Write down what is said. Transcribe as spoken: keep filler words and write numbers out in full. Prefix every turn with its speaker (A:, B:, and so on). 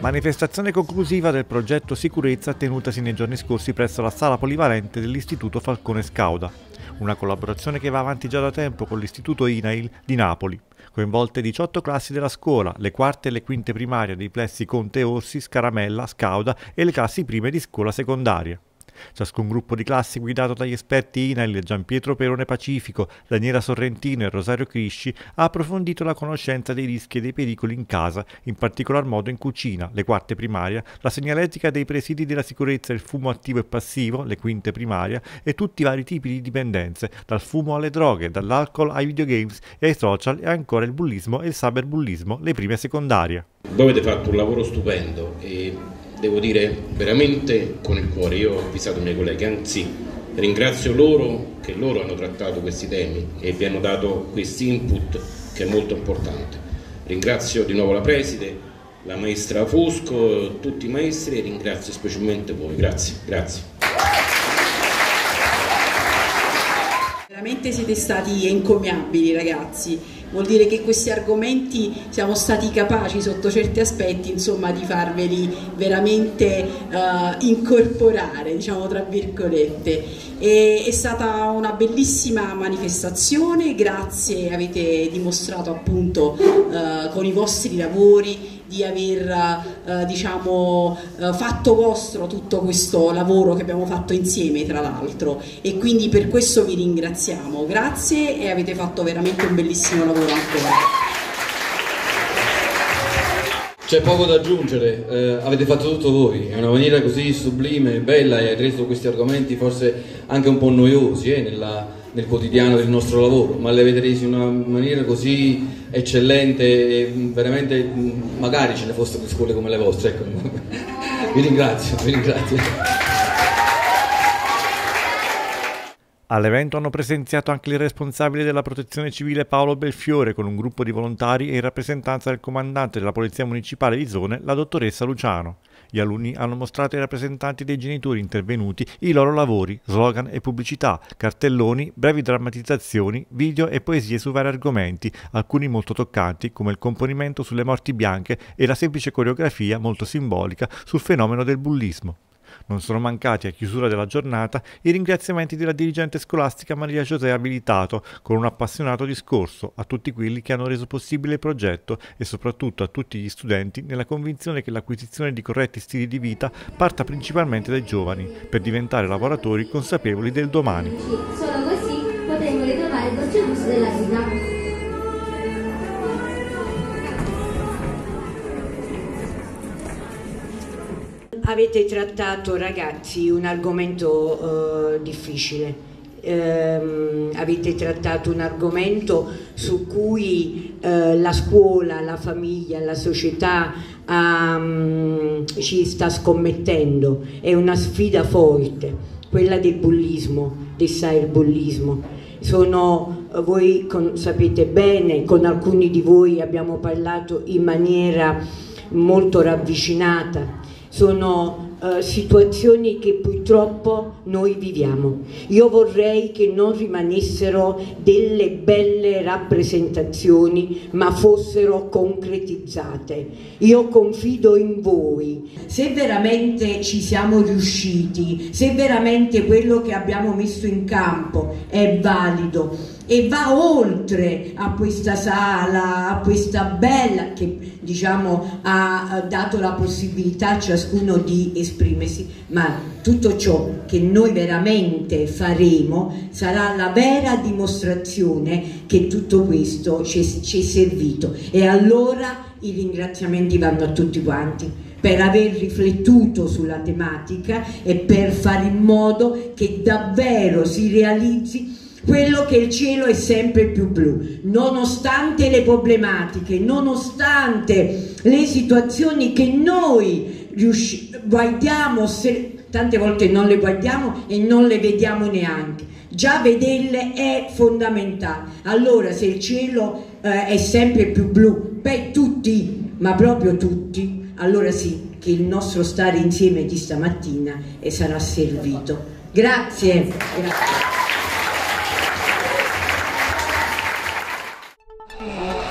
A: Manifestazione conclusiva del progetto Sicurezza tenutasi nei giorni scorsi presso la sala polivalente dell'Istituto Falcone Scauda. Una collaborazione che va avanti già da tempo con l'Istituto INAIL di Napoli. Coinvolte diciotto classi della scuola, le quarte e le quinte primarie dei plessi Conte Orsi, Scaramella, Scauda e le classi prime di scuola secondaria. Ciascun gruppo di classi guidato dagli esperti INAIL Gianpietro Perone Pacifico, Daniela Sorrentino e Rosario Crisci ha approfondito la conoscenza dei rischi e dei pericoli in casa, in particolar modo in cucina, le quarte primaria, la segnaletica dei presidi della sicurezza, il fumo attivo e passivo, le quinte primaria e tutti i vari tipi di dipendenze, dal fumo alle droghe, dall'alcol ai videogames e ai social e ancora il bullismo e il cyberbullismo, le prime secondarie.
B: Voi avete fatto un lavoro stupendo e devo dire veramente con il cuore, io ho avvisato i miei colleghi, anzi ringrazio loro che loro hanno trattato questi temi e vi hanno dato questi input che è molto importante. Ringrazio di nuovo la preside, la maestra Fusco, tutti i maestri e ringrazio specialmente voi, grazie, grazie.
C: Veramente siete stati encomiabili ragazzi, vuol dire che questi argomenti siamo stati capaci sotto certi aspetti insomma di farveli veramente uh, incorporare, diciamo tra virgolette. E, è stata una bellissima manifestazione, grazie, avete dimostrato appunto uh, con i vostri lavori di aver uh, diciamo uh, fatto vostro tutto questo lavoro che abbiamo fatto insieme tra l'altro e quindi per questo vi ringraziamo, grazie e avete fatto veramente un bellissimo lavoro ancora.
D: C'è poco da aggiungere, eh, avete fatto tutto voi, in una maniera così sublime, bella e avete reso questi argomenti forse anche un po' noiosi eh, nella, nel quotidiano del nostro lavoro, ma li avete resi in una maniera così eccellente e veramente magari ce ne fossero scuole come le vostre, ecco. Vi ringrazio, vi ringrazio.
A: All'evento hanno presenziato anche il responsabile della protezione civile Paolo Belfiore con un gruppo di volontari e in rappresentanza del comandante della Polizia Municipale di Zone, la dottoressa Luciano. Gli alunni hanno mostrato ai rappresentanti dei genitori intervenuti i loro lavori, slogan e pubblicità, cartelloni, brevi drammatizzazioni, video e poesie su vari argomenti, alcuni molto toccanti come il componimento sulle morti bianche e la semplice coreografia molto simbolica sul fenomeno del bullismo. Non sono mancati a chiusura della giornata i ringraziamenti della dirigente scolastica Maria José Abilitato con un appassionato discorso a tutti quelli che hanno reso possibile il progetto e soprattutto a tutti gli studenti nella convinzione che l'acquisizione di corretti stili di vita parta principalmente dai giovani per diventare lavoratori consapevoli del domani.
E: Solo così potremo ritrovare il dolce gusto della vita.
F: Avete trattato, ragazzi, un argomento uh, difficile, ehm, avete trattato un argomento su cui uh, la scuola, la famiglia, la società um, ci sta scommettendo, è una sfida forte, quella del bullismo, del cyberbullismo. Sono, voi con, sapete bene, con alcuni di voi abbiamo parlato in maniera molto ravvicinata. Sono uh, situazioni che purtroppo noi viviamo. Io vorrei che non rimanessero delle belle rappresentazioni, ma fossero concretizzate. Io confido in voi. Se veramente ci siamo riusciti, se veramente quello che abbiamo messo in campo è valido e va oltre a questa sala, a questa bella che diciamo ha dato la possibilità a ciascuno di esprimersi, ma tutto ciò che noi veramente faremo sarà la vera dimostrazione che tutto questo ci è servito e allora i ringraziamenti vanno a tutti quanti per aver riflettuto sulla tematica e per fare in modo che davvero si realizzi quello che il cielo è sempre più blu, nonostante le problematiche, nonostante le situazioni che noi guardiamo, se, tante volte non le guardiamo e non le vediamo neanche. Già vederle è fondamentale. Allora se il cielo eh, è sempre più blu per tutti, ma proprio tutti, allora sì che il nostro stare insieme di stamattina e sarà servito. Grazie. Grazie.